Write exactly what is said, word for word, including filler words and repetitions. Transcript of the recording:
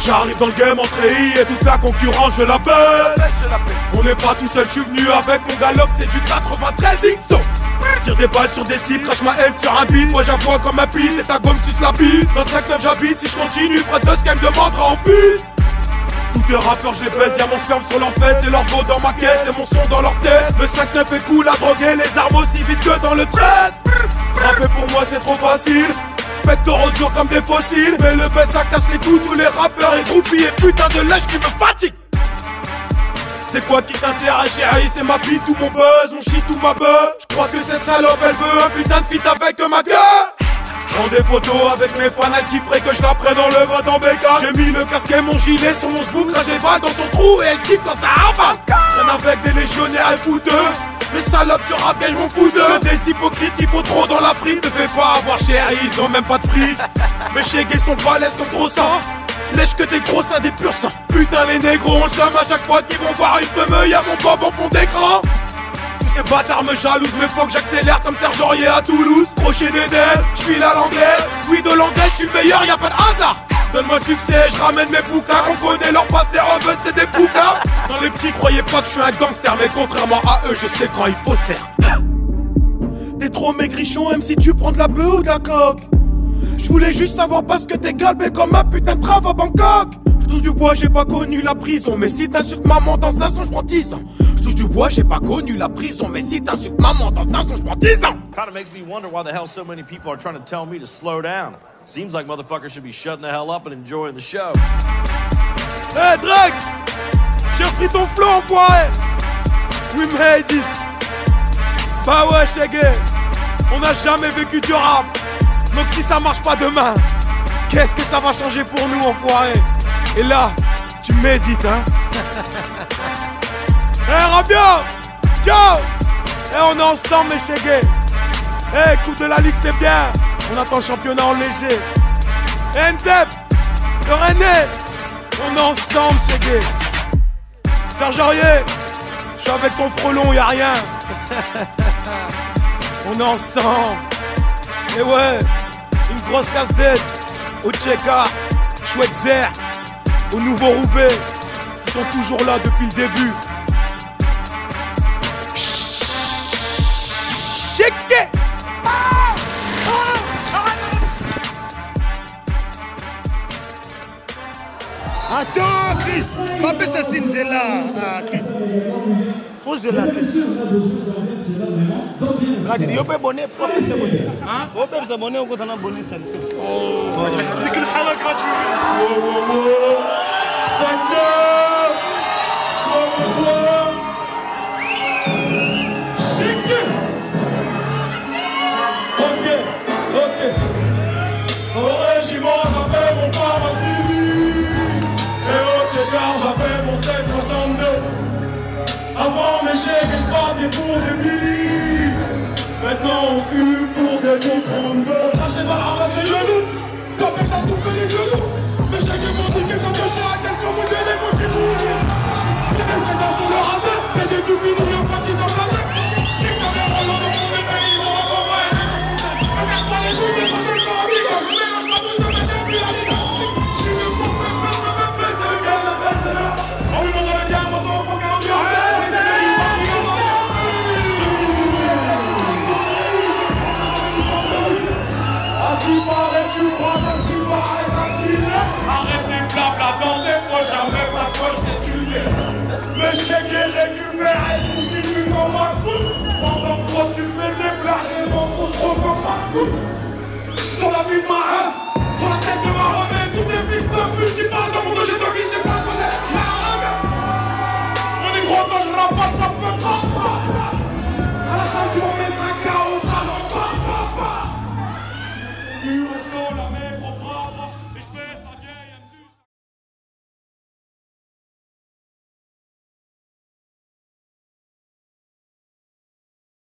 J'arrive dans le game en treillis et toute la concurrence je la baisse. On n'est pas tout seul, je suis venu avec mon Galop, c'est du quatre-vingt-treize X O. Tire des balles sur des cibles, crache ma haine sur un beat. Toi j'aboie comme un beat et ta gomme suce la bite. Dans le cinq neuf j'habite, si je continue, Fred de Sky me demandera en fuite. Tous les rappeurs je les baise, y'a mon sperme sur leurs fesses et leur go dans ma caisse et mon son dans leur tête. Le cinq neuf est cool à droguer, les armes aussi vite que dans le treize. Rapper pour moi c'est trop facile, pectoraux durs comme des fossiles. Mais le baisse ça casse les coups, tous les rappeurs et groupies et putain de lèche qui me fatigue. C'est quoi qui t'intéresse chérie, c'est ma bite ou mon buzz, mon shit ou ma buzz. J'crois que cette salope elle veut un putain de feat avec ma gueule. J'prends des photos avec mes fans, elle kifferait que je la prenne dans le vote en bécane. J'ai mis le casque et mon gilet sur mon sbook, là j'ai balle dans son trou et elle kiffe quand ça avale. Traîne avec des légionnaires et fouteux, les salopes du rap et j'm'en fous d'eux. Des hypocrites qui font trop dans la frite, ne fais pas avoir chérie, ils ont même pas de fric. Mes chégués sont balèzes comme gros sang, lèche que des gros seins, des purs sang. Putain les négros on le chame à chaque fois qu'ils vont voir une femme, y'a mon bob en fond d'écran. Tous ces bâtards me jalousent, mais faut que j'accélère comme Serge Aurier à Toulouse. Crochet d'Eden, j'file à l'anglaise, oui de l'anglaise, j'suis le meilleur, y'a pas de hasard. Donne-moi le succès, j'ramène mes bouquins, on connaît leur passé, rebeux c'est des bouquins. Dans les petits, croyez pas que je suis un gangster, mais contrairement à eux, je sais quand il faut se taire. T'es trop maigrichon, même si tu prends de la bœuf ou de la coque. Je voulais juste savoir parce que t'es galbé comme un putain de trave à Bangkok. Je touche du bois, j'ai pas connu la prison, mais si t'insultes maman dans un son, j'prends dix ans. Je touche du bois, j'ai pas connu la prison, mais si t'insultes maman dans un son, j'prends dix ans. Kinda makes me wonder why the hell so many people are trying to tell me to slow down. Seems like motherfuckers should be shutting the hell up and enjoying the show. Hey Drake, j'ai repris ton flow enfoiré. We made it. Bah ouais chégué, on n'a jamais vécu du rap. Donc si ça marche pas demain, qu'est-ce que ça va changer pour nous enfoiré? Et là, tu médites hein. Eh hey, Rabia, ciao. Eh hey, on est ensemble mes chégués. Eh hey, coupe de la ligue c'est bien, on attend le championnat en léger. Eh Ntep, le René, on est ensemble chégués. Serge Aurier, je suis avec ton frelon, y'a rien. On est ensemble. Et ouais, une grosse casse-tête au Tcheka, Chouette Zer, au Nouveau Roubaix, qui sont toujours là depuis le début. Checké. Attends, Chris, pas ça c'est là. Ah, Chris. Faut se là, Chris. Regarde, il peut bonner, pas peut bonner. Hein? On peut s'abonner au côté d'un bonnet ça. Oh, c'est qu'une chala gratuite. Wow, wow, wow. cinq neuf. Wow, wow, wow. Checké. Ok, ok. Au régiment, j'appelle mon pharma Stevie. Et au Tchekar, j'appelle mon sept soixante-deux. Avant mes chèques, je partais pour des billes. Maintenant on fume pour des bons trente-deux. Lâchez pas la ramasse les genoux. T'as fait ta touffe les genoux. Mes chèques m'ont dit que ça te chère à quel sur mon téléphone qui bouge. J'ai des soldats sur le radar. Et dès que tu finis, y'a pas de dans la tête. Ils savent Roland dans mon réveil, ils vont avoir moi et les gars. Ne casse pas les couilles, mais pas de corps ami. Quand je mélange la bouche de mes depuis la vie. Je suis le bon, même pas de me faire. C'est le gars, le bel, c'est là. On lui demande le gars, maintenant on faut qu'un gars. Arrêtez de blabla dans des fois, jamais ma poche n'est tuée. Le chèque est récupéré, tout diminue comme un coup. Pendant que toi tu fais des plats, les mensonges trop comme un coup. Sur la vie de ma haine, sur la tête de ma remède, tous ces fils de pute qui parlent dans mon dos, j'ai deux vies, j'ai pas de connaître. On est gros quand je rappe, ça me fait pas.